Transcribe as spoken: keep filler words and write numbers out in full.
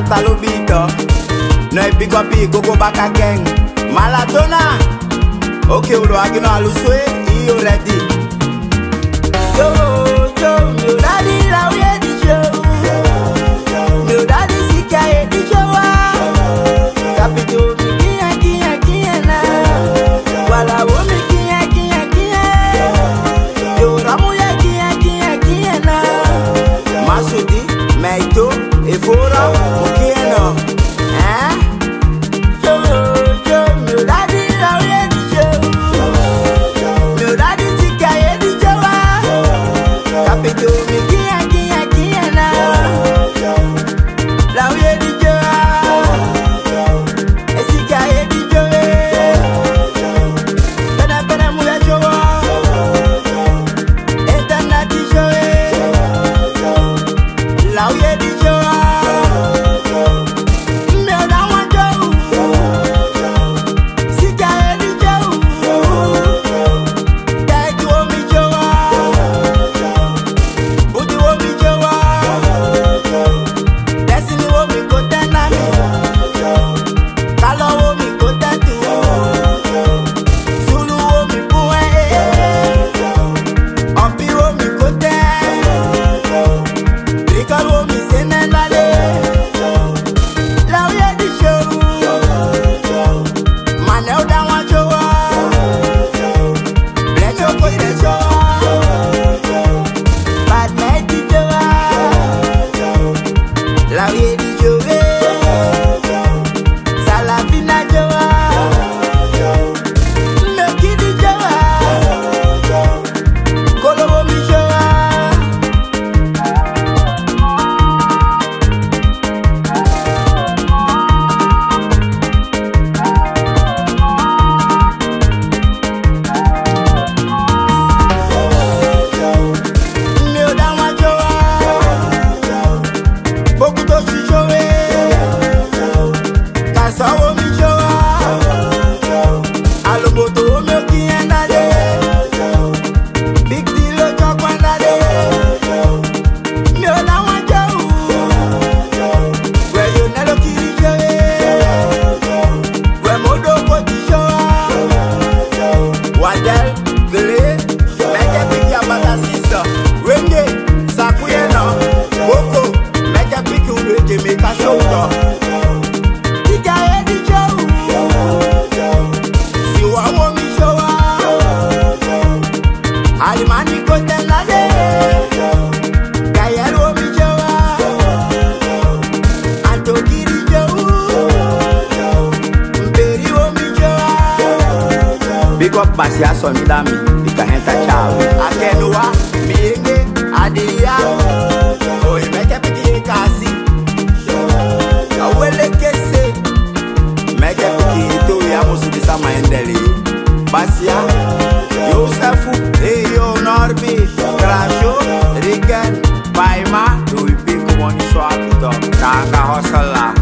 rasta lobito. No e pick up go go back again. Malatona. Okay, ulo agino aluswe, you ready. Yo, yo, yo, daddy, la we di show. Yo, daddy, sika e di show. Capito, mi kia, kia, kia na. Wala wo mi kia, kia, kia. Yo, ramu ya kia, kia, kia na. Masudi, meito, e fora, o kia no. Eh? Yo, yo, yo, daddy, la we di show. Yo, daddy, sika e di show. Capito, mi kia, kia, kia na. La we di show. E sika e di show. Pena, pena, mula show. Etana di show. La we di show. Me da wan show. Sika e di show. Daddy wo mi show. Budi wo mi show. Destiny wo mi go tena mi. Kalo wo mi go tetu. Zulu wo mi puwe. Opi wo mi go te. Rikal wo mi senenale. La we di show. Mane o da wan show. Bless your boy the show. Bad night di show. La we di show. Salafina show. Meki di show. Kolo wo mi show. Me o da wan show. Boku to si show. Kasa wo mi show. Aloboto wo mi o ki enade. Big deal o chok wandade. Me o da wan show. Where you nelo kiri show. Where modo ko ti show. Wadel, gele, meke piki abata sisa. Wenge, sakuye no. Boko, meke piki uleje meka show to. Tika e di show. Si wa wo mi show. Alimani ko tenade. Kayel wo mi show. Anto kiri show. Mperi wo mi show. Big up basi aso mi dami. Ika henta chao. Akenuwa, mienge, adiya. Oye meke piki e kasi. Awele kese. Meke piki ito ya musu bisa maendele. Basia, Yosefu, Eyo Norbi, Crasho, Riken, Paima, do we pick one so apito. Kaka hosala.